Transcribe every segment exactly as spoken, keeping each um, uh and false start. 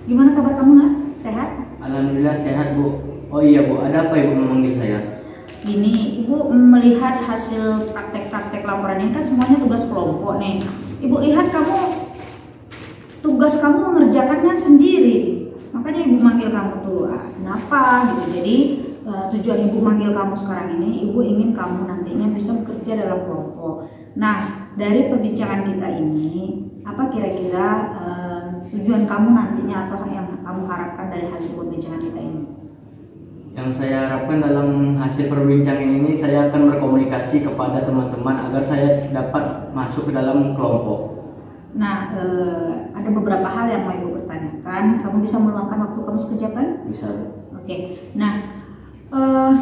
Gimana kabar kamu, nak? Sehat? Alhamdulillah sehat, Bu. Oh iya, Bu, ada apa Ibu memanggil saya? Gini, Ibu melihat hasil praktek-praktek laporan ini kan semuanya tugas kelompok nih. Ibu lihat kamu tugas kamu mengerjakannya sendiri. Makanya Ibu manggil kamu tuh, ah, kenapa gitu. Jadi uh, tujuan Ibu manggil kamu sekarang ini, Ibu ingin kamu nantinya bisa bekerja dalam kelompok. Nah, dari perbincangan kita ini, apa kira-kira uh, tujuan kamu nantinya atau yang kamu harapkan dari hasil perbincangan kita ini? Yang saya harapkan dalam hasil perbincangan ini, saya akan berkomunikasi kepada teman-teman agar saya dapat masuk ke dalam kelompok. Nah, eh, ada beberapa hal yang mau Ibu pertanyakan. Kamu bisa meluangkan waktu kamu sekejap kan? Bisa, Bu. Oke. Nah, eh,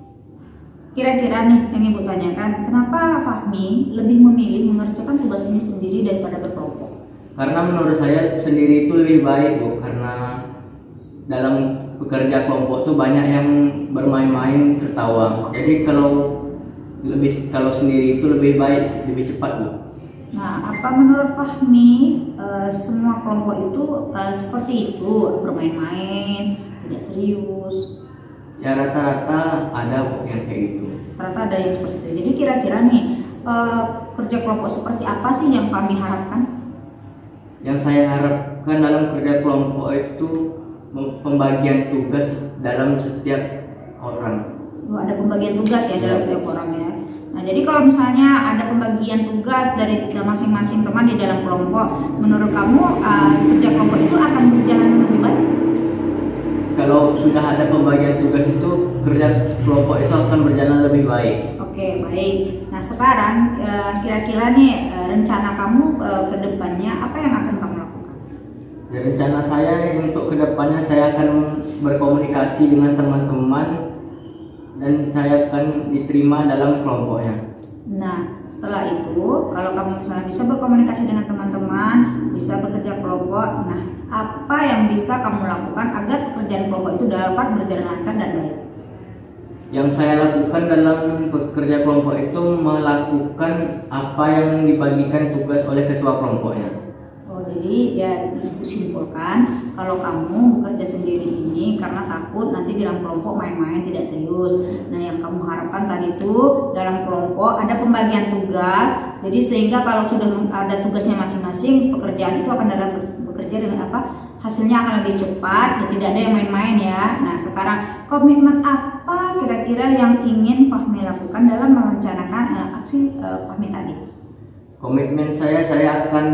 kira-kira nih yang Ibu tanyakan, kenapa Fahmi lebih memilih mengerjakan tugas ini sendiri daripada berkelompok? Karena menurut saya sendiri itu lebih baik, Bu. Karena dalam bekerja kelompok tuh banyak yang bermain-main tertawa. Jadi kalau lebih kalau sendiri itu lebih baik, lebih cepat, Bu. Nah, apa menurut Fahmi uh, semua kelompok itu uh, seperti itu, bermain-main, tidak serius? Ya rata-rata ada kok yang kayak gitu. Rata-rata ada yang seperti itu. Jadi kira-kira nih uh, kerja kelompok seperti apa sih yang Fahmi harapkan? Yang saya harapkan dalam kerja kelompok itu pembagian tugas dalam setiap orang. Oh, ada pembagian tugas ya dalam setiap orang ya. Nah, jadi kalau misalnya ada pembagian tugas dari masing-masing teman di dalam kelompok, menurut kamu uh, kerja kelompok itu akan berjalan lebih baik? Kalau sudah ada pembagian tugas itu, kerja kelompok itu akan berjalan lebih baik. Oke, baik. Nah, sekarang uh, kira-kira nih uh, rencana kamu uh, ke depannya apa yang akan kamu lakukan? Ya, rencana saya untuk kedepannya saya akan berkomunikasi dengan teman-teman dan saya akan diterima dalam kelompoknya. Nah, setelah itu kalau kamu misalnya bisa berkomunikasi dengan teman-teman, bisa bekerja kelompok, nah apa yang bisa kamu lakukan agar pekerjaan kelompok itu dapat berjalan lancar dan baik? Yang saya lakukan dalam bekerja kelompok itu melakukan apa yang dibagikan tugas oleh ketua kelompoknya. Oh, jadi ya Ibu simpulkan kalau kamu bekerja sendiri ini karena takut nanti dalam kelompok main-main tidak serius. Nah, yang kamu harapkan tadi itu dalam kelompok ada pembagian tugas. Jadi sehingga kalau sudah ada tugasnya masing-masing, pekerjaan itu akan dalam bekerja dengan apa? Hasilnya akan lebih cepat dan tidak ada yang main-main ya. Nah, sekarang komitmen apa kira-kira yang ingin Fahmi lakukan dalam merencanakan uh, aksi uh, Fahmi tadi? Komitmen saya saya akan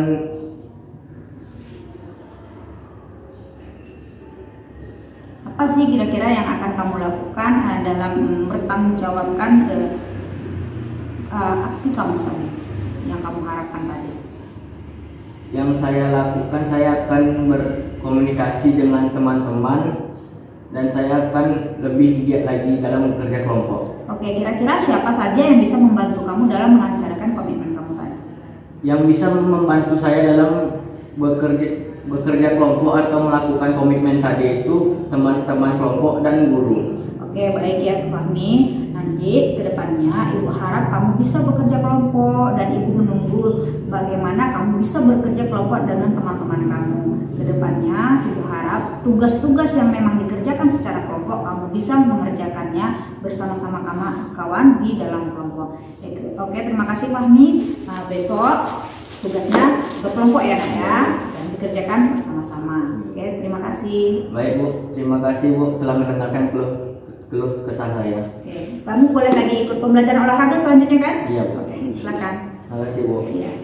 apa sih kira-kira yang akan kamu lakukan uh, dalam bertanggungjawabkan uh, uh, aksi kamu tadi yang kamu harapkan tadi? Yang saya lakukan, saya akan berkomunikasi dengan teman-teman dan saya akan lebih giat lagi dalam bekerja kelompok. Oke, kira-kira siapa saja yang bisa membantu kamu dalam melancarkan komitmen kamu tadi? Yang bisa membantu saya dalam bekerja bekerja kelompok atau melakukan komitmen tadi itu teman-teman kelompok dan guru. Oke, baik ya Fahmi. Nanti kedepannya Ibu harap kamu bisa bekerja kelompok dan Ibu menunggu bagaimana kamu bisa bekerja kelompok dengan teman-teman kamu. Kedepannya Ibu harap tugas-tugas yang memang dikerjakan secara kelompok kamu bisa mengerjakannya bersama-sama kawan di dalam kelompok. Oke, terima kasih Fahmi. Nah, besok tugasnya berkelompok ya, ya. Dikerjakan bersama-sama. Oke, terima kasih. Baik Bu, terima kasih Bu telah mendengarkan keluh keluh kesah saya. Oke, kamu boleh lagi ikut pembelajaran olahraga selanjutnya kan? Iya Bu. Oke, silakan. Terima kasih Bu. Iya.